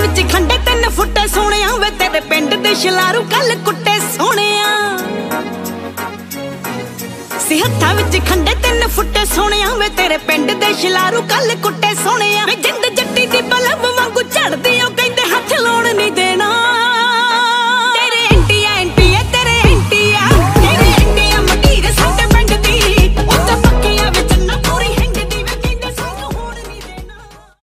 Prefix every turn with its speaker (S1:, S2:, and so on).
S1: ਵਿੱਚ ਖੰਡੇ 3 ਫੁੱਟੇ ਸੋਹਣਿਆ ਵੇ ਤੇਰੇ ਪਿੰਡ ਦੇ ਸ਼ਲਾਰੂ ਕੱਲ ਕੁੱਟੇ ਸੋਹਣਿਆ ਸੀ ਹੱਥਾਂ ਵਿੱਚ ਖੰਡੇ 3 ਫੁੱਟੇ ਸੋਹਣਿਆ ਵੇ ਤੇਰੇ ਪਿੰਡ ਦੇ ਸ਼ਲਾਰੂ ਕੱਲ ਕੁੱਟੇ ਸੋਹਣਿਆ ਵੇ ਜਿੰਦ ਜੱਟੀ